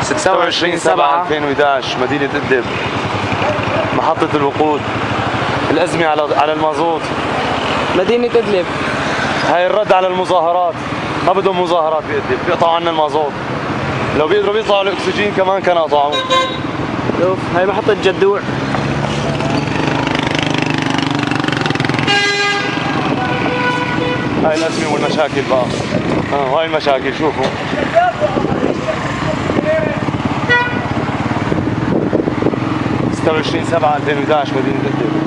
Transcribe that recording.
26/7/2011 مدينة إدلب. محطة الوقود. الأزمة على المازوت. مدينة إدلب. هاي الرد على المظاهرات. ما بدهم مظاهرات بإدلب، بيقطعوا عنا المازوت. لو بيقدروا بيطلعوا الأكسجين كمان كانوا قطعوه. شوف هاي محطة جدوع. هاي الأزمة والمشاكل بقى. هاي المشاكل شوفوا. 26/7/2011 مدينة إدلب.